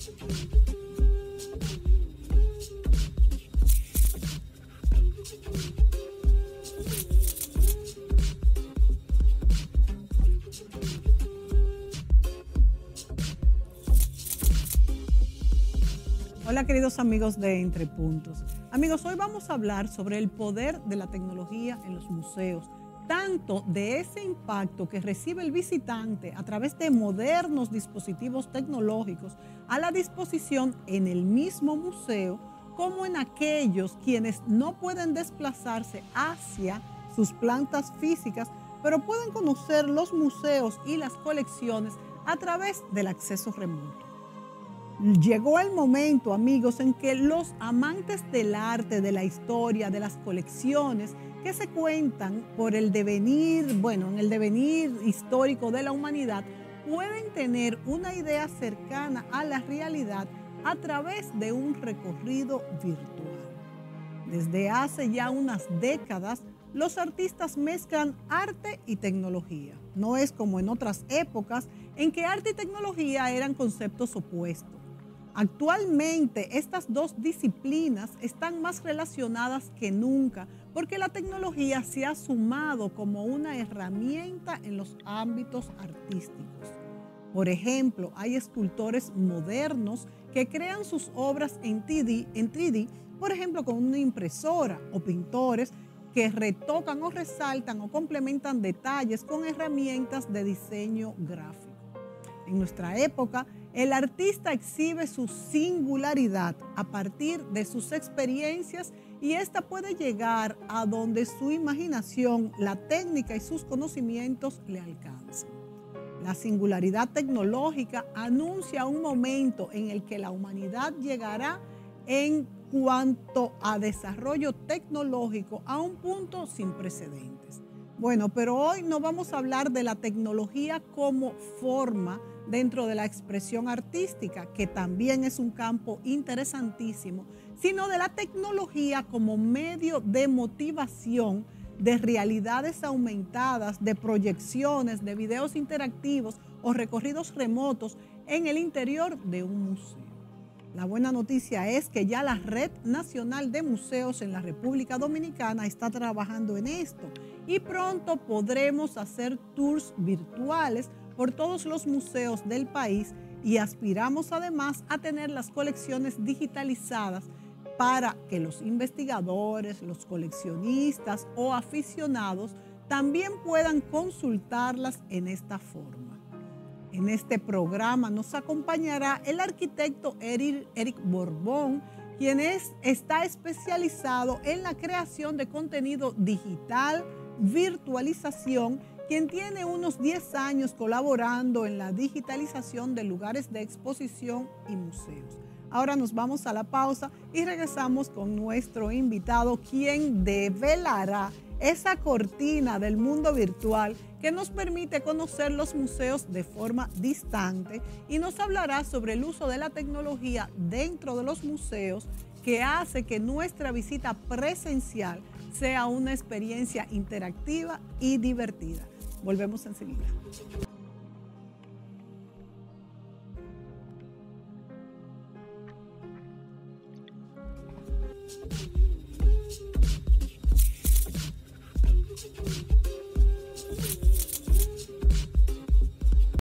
Hola queridos amigos de Entre Puntos. Amigos, hoy vamos a hablar sobre el poder de la tecnología en los museos, tanto de ese impacto que recibe el visitante a través de modernos dispositivos tecnológicos a la disposición en el mismo museo, como en aquellos quienes no pueden desplazarse hacia sus plantas físicas, pero pueden conocer los museos y las colecciones a través del acceso remoto. Llegó el momento, amigos, en que los amantes del arte, de la historia, de las colecciones que se cuentan por el devenir, en el devenir histórico de la humanidad, pueden tener una idea cercana a la realidad a través de un recorrido virtual. Desde hace ya unas décadas, los artistas mezclan arte y tecnología. No es como en otras épocas en que arte y tecnología eran conceptos opuestos. Actualmente, estas dos disciplinas están más relacionadas que nunca porque la tecnología se ha sumado como una herramienta en los ámbitos artísticos. Por ejemplo, hay escultores modernos que crean sus obras en 3D, por ejemplo, con una impresora, o pintores que retocan o resaltan o complementan detalles con herramientas de diseño gráfico. En nuestra época, el artista exhibe su singularidad a partir de sus experiencias y esta puede llegar a donde su imaginación, la técnica y sus conocimientos le alcanzan. La singularidad tecnológica anuncia un momento en el que la humanidad llegará en cuanto a desarrollo tecnológico a un punto sin precedentes. Bueno, pero hoy no vamos a hablar de la tecnología como forma dentro de la expresión artística, que también es un campo interesantísimo, sino de la tecnología como medio de motivación de realidades aumentadas, de proyecciones, de videos interactivos o recorridos remotos en el interior de un museo. La buena noticia es que ya la Red Nacional de Museos en la República Dominicana está trabajando en esto y pronto podremos hacer tours virtuales por todos los museos del país y aspiramos además a tener las colecciones digitalizadas para que los investigadores, los coleccionistas o aficionados también puedan consultarlas en esta forma. En este programa nos acompañará el arquitecto Eric Borbón, quien está especializado en la creación de contenido digital, virtualización, quien tiene unos 10 años colaborando en la digitalización de lugares de exposición y museos. Ahora nos vamos a la pausa y regresamos con nuestro invitado, quien develará esa cortina del mundo virtual que nos permite conocer los museos de forma distante y nos hablará sobre el uso de la tecnología dentro de los museos que hace que nuestra visita presencial sea una experiencia interactiva y divertida. Volvemos enseguida.